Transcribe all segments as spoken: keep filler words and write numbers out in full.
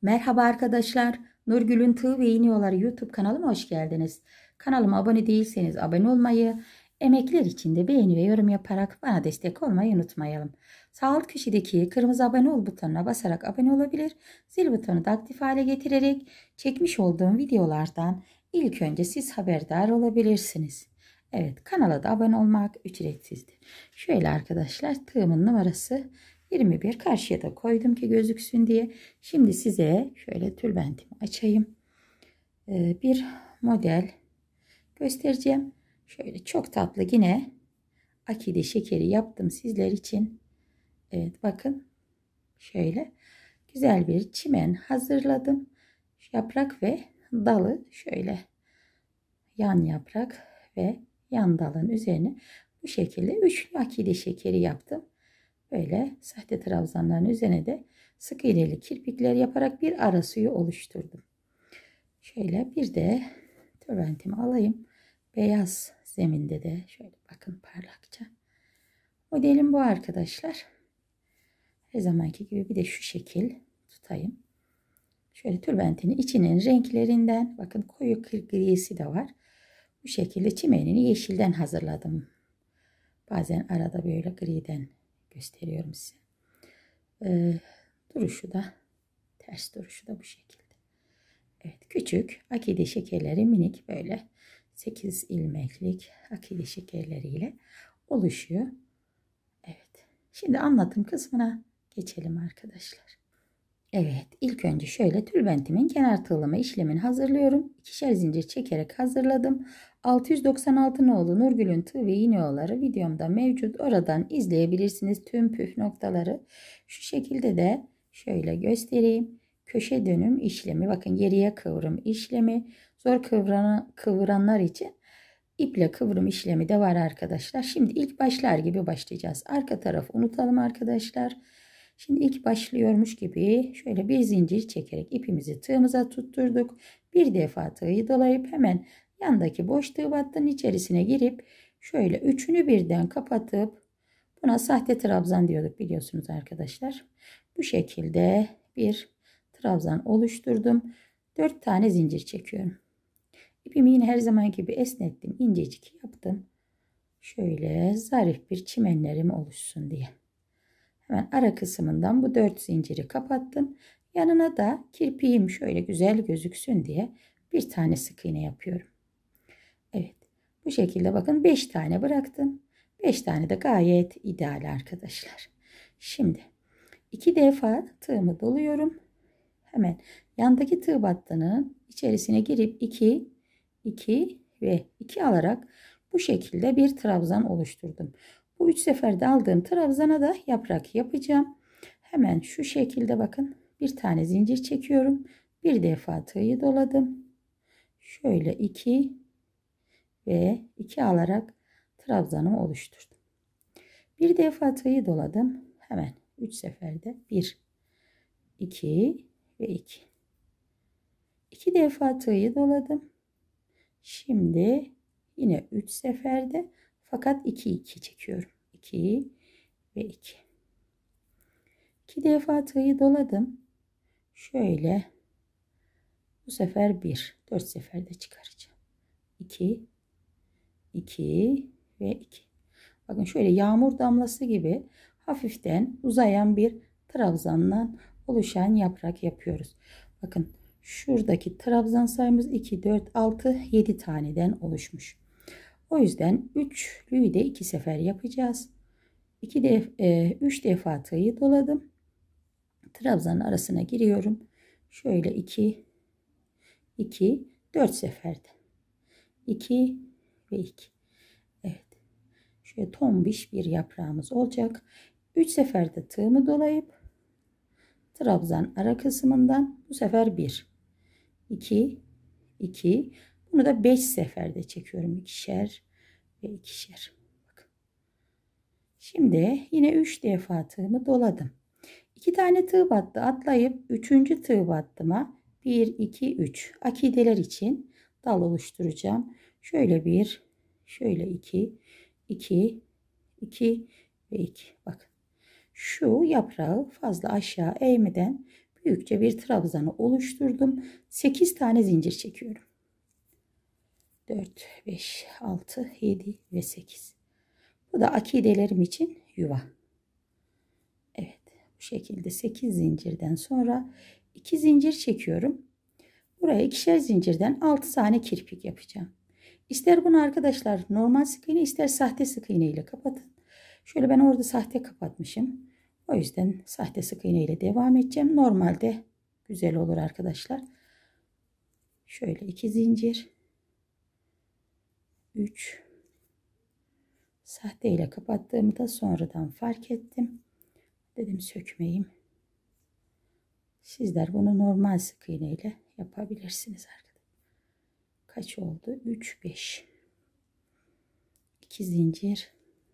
Merhaba arkadaşlar. Nurgül'ün Tığ ve İğne Yolları YouTube kanalıma hoş geldiniz. Kanalıma abone değilseniz abone olmayı, emekler için de beğeni ve yorum yaparak bana destek olmayı unutmayalım. Sağ alt köşedeki kırmızı abone ol butonuna basarak abone olabilir, zil butonu da aktif hale getirerek çekmiş olduğum videolardan ilk önce siz haberdar olabilirsiniz. Evet, kanala da abone olmak ücretsizdir. Şöyle arkadaşlar, tığımın numarası yirmi bir, karşıya da koydum ki gözüksün diye. Şimdi size şöyle tülbentimi açayım. Ee, bir model göstereceğim. Şöyle çok tatlı yine akide şekeri yaptım sizler için. Evet, bakın şöyle güzel bir çimen hazırladım. Yaprak ve dalı şöyle yan yaprak ve yan dalın üzerine bu şekilde üçlü akide şekeri yaptım. Böyle sahte trabzanların üzerine de sık iğneli kirpikler yaparak bir ara suyu oluşturdum. Şöyle bir de tülbentimi alayım. Beyaz zeminde de şöyle bakın parlakça. Modelim bu arkadaşlar. Her zamanki gibi bir de şu şekil tutayım. Şöyle tülbentinin içinin renklerinden bakın koyu grisi de var. Bu şekilde çimenini yeşilden hazırladım. Bazen arada böyle griden gösteriyorum size. Ee, duruşu da ters duruşu da bu şekilde. Evet, küçük akide şekerleri minik böyle sekiz ilmeklik akide şekerleriyle oluşuyor. Evet. Şimdi anlatım kısmına geçelim arkadaşlar. Evet, ilk önce şöyle tülbentimin kenar tığlama işlemini hazırlıyorum. İkişer zincir çekerek hazırladım. altı yüz doksan altı nolu Nurgül'ün Tığ ve İğne Yolları videomda mevcut. Oradan izleyebilirsiniz tüm püf noktaları. Şu şekilde de şöyle göstereyim. Köşe dönüm işlemi, bakın geriye kıvrım işlemi, zor kıvran, kıvıranlar için iple kıvrım işlemi de var arkadaşlar. Şimdi ilk başlar gibi başlayacağız. Arka tarafı unutalım arkadaşlar. Şimdi ilk başlıyormuş gibi şöyle bir zincir çekerek ipimizi tığımıza tutturduk. Bir defa tığı dolayıp hemen yandaki boş tığ battının içerisine girip şöyle üçünü birden kapatıp buna sahte trabzan diyorduk biliyorsunuz arkadaşlar. Bu şekilde bir trabzan oluşturdum. dört tane zincir çekiyorum. İpimi yine her zaman gibi esnettim. İncecik yaptım. Şöyle zarif bir çimenlerim oluşsun diye. Hemen ara kısmından bu dört zinciri kapattım. Yanına da kirpiğim şöyle güzel gözüksün diye bir tane sık iğne yapıyorum. Evet. Bu şekilde bakın beş tane bıraktım. beş tane de gayet ideal arkadaşlar. Şimdi iki defa tığımı doluyorum. Hemen yandaki tığ battının içerisine girip iki, iki ve iki alarak bu şekilde bir trabzan oluşturdum. Bu üç seferde aldığım trabzana da yaprak yapacağım. Hemen şu şekilde bakın bir tane zincir çekiyorum. Bir defa tığı doladım. Şöyle iki ve iki alarak trabzanımı oluşturdum. Bir defa tığı doladım. Hemen üç seferde bir, iki ve iki. iki defa tığı doladım. Şimdi yine üç seferde fakat iki iki çekiyorum. iki ve iki. iki defa tığı doladım. Şöyle bu sefer bir, dört seferde çıkaracağım. iki, iki ve iki. Bakın şöyle yağmur damlası gibi hafiften uzayan bir trabzandan oluşan yaprak yapıyoruz. Bakın şuradaki trabzan sayımız iki, dört, altı, yedi taneden oluşmuş. O yüzden üçlüyü de iki sefer yapacağız. iki def e, üç defa tığı doladım. Trabzanın arasına giriyorum. Şöyle iki, iki, dört seferde. iki ve iki. Evet. Şöyle tombiş bir yaprağımız olacak. üç seferde tığımı dolayıp trabzan ara kısmından bu sefer bir, iki, iki. Bunu da beş seferde çekiyorum. ikişer ve ikişer. Bakın. Şimdi yine üç defa tığımı doladım. iki tane tığ battı atlayıp üçüncü tığ battıma bir, iki, üç akideler için dal oluşturacağım. Şöyle bir, şöyle iki, iki, iki ve iki. Bakın şu yaprağı fazla aşağı eğmeden büyükçe bir trabzanı oluşturdum. sekiz tane zincir çekiyorum. dört, beş, altı, yedi ve sekiz. Bu da akidelerim için yuva. Evet, bu şekilde sekiz zincirden sonra iki zincir çekiyorum. Buraya ikişer zincirden altı tane kirpik yapacağım. İster bunu arkadaşlar normal sık iğne, ister sahte sık iğne ile kapatın. Şöyle ben orada sahte kapatmışım. O yüzden sahte sık iğne ile devam edeceğim. Normalde güzel olur arkadaşlar. Şöyle iki zincir. üç. Sahte ile kapattığımı da sonradan fark ettim. Dedim sökmeyeyim. Sizler bunu normal sık iğne ile yapabilirsiniz arkadaşlar. Kaç oldu? üç, beş. iki zincir.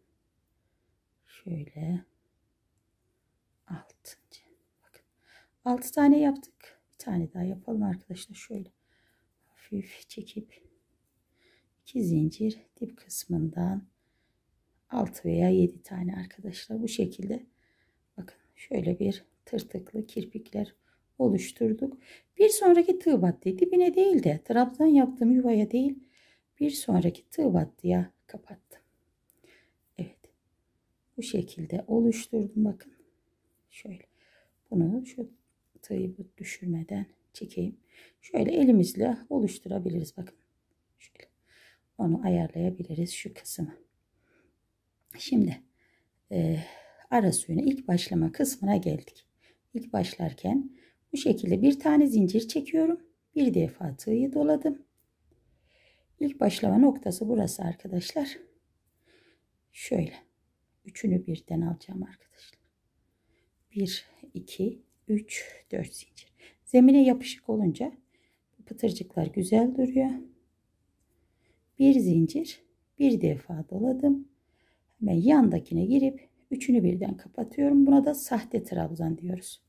Şöyle. altı. Bakın. altı tane yaptık. Bir tane daha yapalım arkadaşlar. Şöyle. Hafif çekip iki zincir dip kısmından altı veya yedi tane arkadaşlar. Bu şekilde bakın şöyle bir tırtıklı kirpikler oluşturduk. Bir sonraki tığ battığı dibine değil de trabzan yaptığım yuvaya değil, bir sonraki tığ battıya kapattım. Evet. Bu şekilde oluşturdum. Bakın. Şöyle. Bunu şu tığı düşürmeden çekeyim. Şöyle elimizle oluşturabiliriz. Bakın. Şöyle. Onu ayarlayabiliriz şu kısmı. Şimdi e, ara suyuna ilk başlama kısmına geldik. İlk başlarken bu şekilde bir tane zincir çekiyorum. Bir defa tığı doladım. İlk başlama noktası burası arkadaşlar. Şöyle. Üçünü birden alacağım arkadaşlar. bir, iki, üç, dört zincir. Zemine yapışık olunca pıtırcıklar güzel duruyor. Bir zincir. Bir defa doladım. Hemen yandakine girip üçünü birden kapatıyorum. Buna da sahte trabzan diyoruz.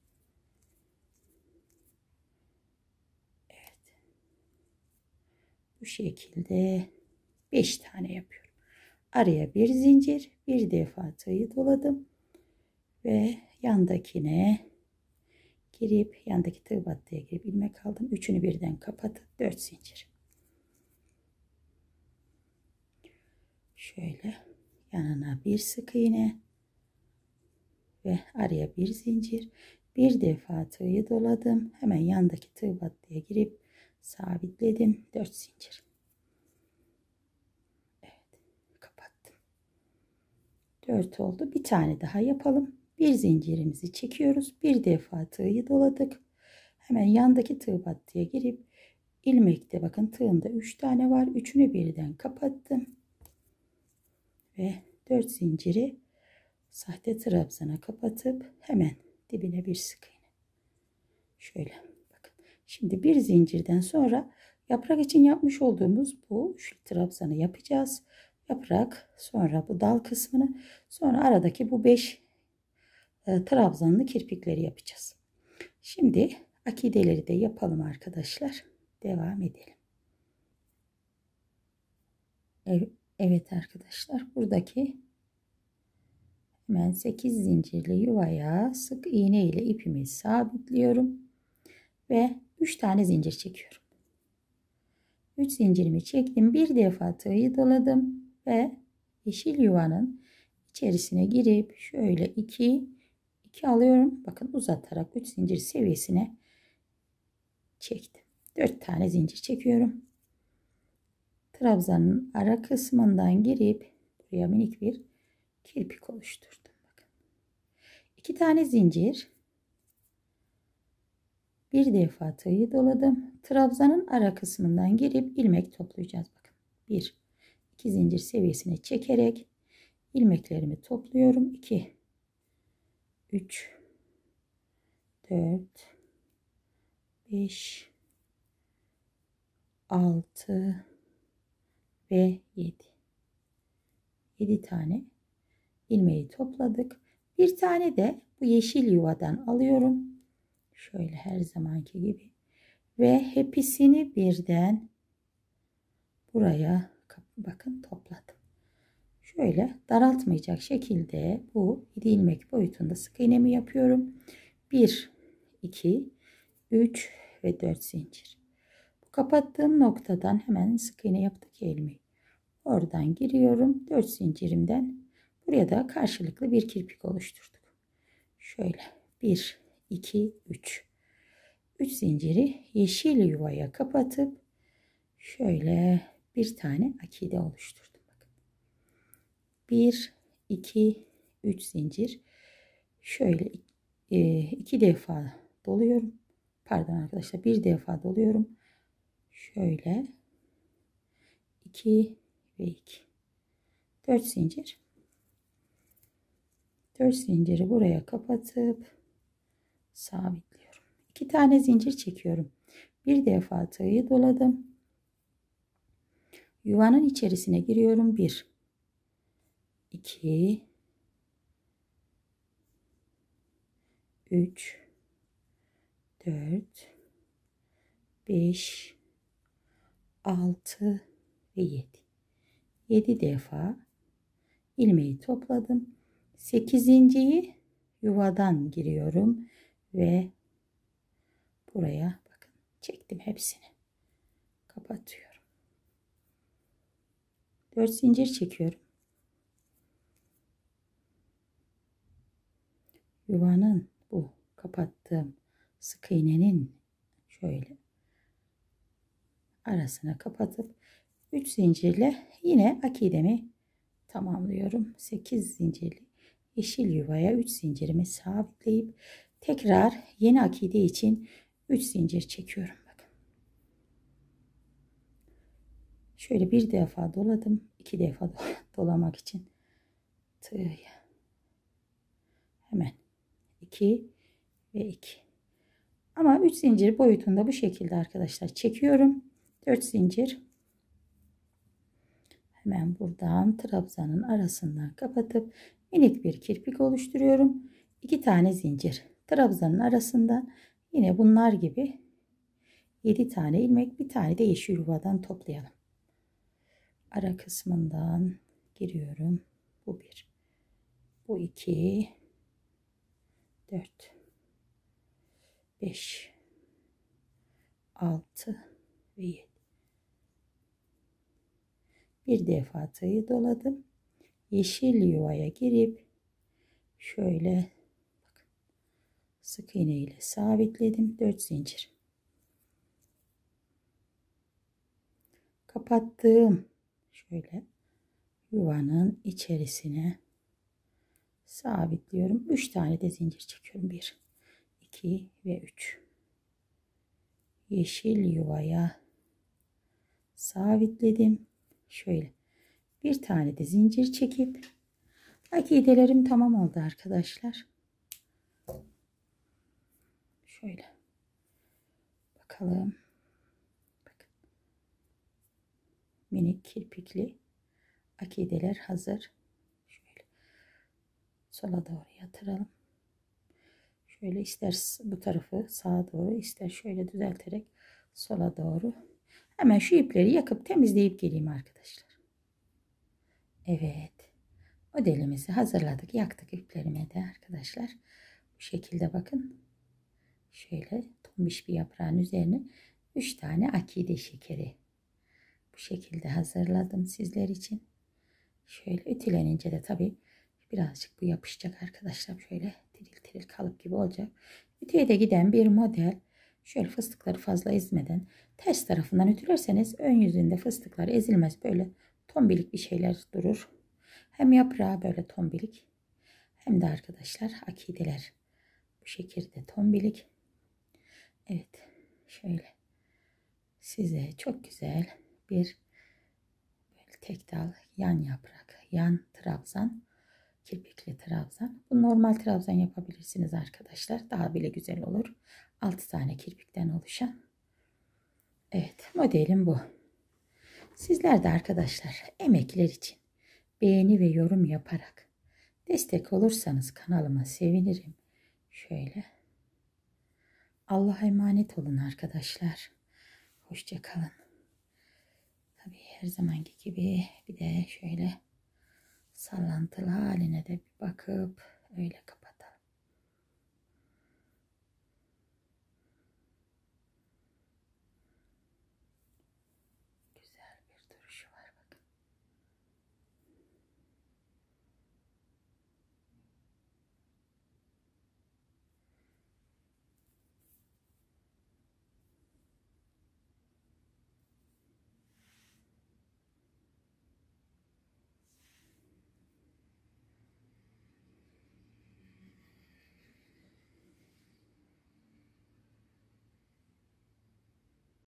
Evet. Bu şekilde beş tane yapıyorum. Araya bir zincir, bir defa tığı doladım ve yandakine girip yandaki tığ battıya girip ilmek aldım. Üçünü birden kapatıp dört zincir. Şöyle yanına bir sık iğne ve araya bir zincir, bir defa tığı doladım. Hemen yandaki tığ battıya girip sabitledim. dört zincir. Evet, kapattım. dört oldu. Bir tane daha yapalım. Bir zincirimizi çekiyoruz. Bir defa tığı doladık. Hemen yandaki tığ battıya girip ilmekte bakın tığımda üç tane var. Üçünü birden kapattım. Ve dört zinciri sahte trabzana kapatıp hemen dibine bir sık iğne. Şöyle bakın. Şimdi bir zincirden sonra yaprak için yapmış olduğumuz bu şu trabzanı yapacağız. Yaprak, sonra bu dal kısmını, sonra aradaki bu beş e, trabzanlı kirpikleri yapacağız. Şimdi akideleri de yapalım arkadaşlar. Devam edelim. Evet, evet arkadaşlar, buradaki hemen sekiz zincirli yuvaya sık iğne ile ipimi sabitliyorum ve üç tane zincir çekiyorum. üç zincirimi çektim. Bir defa tığı doladım ve yeşil yuvanın içerisine girip şöyle iki iki alıyorum. Bakın uzatarak üç zincir seviyesine çektim. dört tane zincir çekiyorum. Trabzanın ara kısmından girip buraya minik bir kirpik oluşturdum. Bakın. iki tane zincir. Bir defa tığı doladım. Trabzanın ara kısmından girip ilmek toplayacağız. Bakın. bir iki zincir seviyesine çekerek ilmeklerimi topluyorum. iki üç dört beş altı ve yedi. yedi tane ilmeği topladık. Bir tane de bu yeşil yuvadan alıyorum. Şöyle her zamanki gibi. Ve hepsini birden buraya bakın topladım. Şöyle daraltmayacak şekilde bu yedi ilmek boyutunda sık iğnemi yapıyorum. bir iki, üç ve dört zincir. Bu kapattığım noktadan hemen sık iğne yaptık ya ilmeği. Oradan giriyorum. dört zincirimden buraya da karşılıklı bir kirpik oluşturduk. Şöyle bir, iki, üç. üç zinciri yeşil yuvaya kapatıp şöyle bir tane akide oluşturdum. Bakın. bir, iki, üç zincir. Şöyle e, iki defa doluyorum. Pardon arkadaşlar, bir defa doluyorum. Şöyle iki ve iki. dört zincir. dört zinciri buraya kapatıp sabitliyorum. iki tane zincir çekiyorum. Bir defa tığı doladım. Yuvanın içerisine giriyorum. bir, iki, üç, dört, beş, altı ve yedi. yedi defa ilmeği topladım. sekizinciyi yuvadan giriyorum ve buraya bakın çektim hepsini. Kapatıyorum. dört zincir çekiyorum. Yuvanın bu kapattığım sık iğnenin şöyle arasına kapatıp üç zincirle yine akidemi tamamlıyorum. sekiz zincirli yeşil yuvaya üç zincirimi sabitleyip tekrar yeni akide için üç zincir çekiyorum. Bakın. Şöyle bir defa doladım. iki defa dolamak için tığı hemen iki ve iki. Ama üç zincir boyutunda bu şekilde arkadaşlar çekiyorum. dört zincir. Hemen buradan trabzanın arasından kapatıp minik bir kirpik oluşturuyorum. iki tane zincir. Trabzanın arasından yine bunlar gibi yedi tane ilmek, bir tane de yeşil yuvadan toplayalım. Ara kısmından giriyorum. Bu bir. Bu iki. dört. beş. altı ve yedi. Bir defa tığı doladım. Yeşil yuvaya girip şöyle bakın, sık iğne ile sabitledim. dört zincir. Kapattığım şöyle yuvanın içerisine sabitliyorum. üç tane de zincir çekiyorum. bir, iki ve üç. Yeşil yuvaya sabitledim. Şöyle bir tane de zincir çekip akidelerim tamam oldu arkadaşlar. Şöyle bakalım. Bakın. Minik kirpikli akideler hazır. Şöyle sola doğru yatıralım. Şöyle ister bu tarafı sağa doğru, ister şöyle düzelterek sola doğru. Hemen şu ipleri yakıp temizleyip geleyim arkadaşlar. Evet. Modelimizi hazırladık. Yaktık iplerimi de arkadaşlar. Bu şekilde bakın. Şöyle tombiş bir yaprağın üzerine üç tane akide şekeri. Bu şekilde hazırladım sizler için. Şöyle ütülenince de tabii birazcık bu yapışacak arkadaşlar. Şöyle tiril tiril kalıp gibi olacak. Ütüye de giden bir model. Şöyle fıstıkları fazla ezmeden ters tarafından ütülerseniz ön yüzünde fıstıklar ezilmez. Böyle tombilik bir şeyler durur. Hem yaprağı böyle tombilik hem de arkadaşlar akideler bu şekilde tombilik. Evet, şöyle size çok güzel bir böyle tek dal yan yaprak, yan trabzan, kirpikli trabzan. Bu normal trabzan yapabilirsiniz arkadaşlar. Daha bile güzel olur. altı tane kirpikten oluşan. Evet, modelim bu. Sizler de arkadaşlar emekler için beğeni ve yorum yaparak destek olursanız kanalıma sevinirim. Şöyle. Allah'a emanet olun arkadaşlar. Hoşça kalın. Tabii her zamanki gibi bir de şöyle sallantılı haline de bir bakıp öyle kapatalım.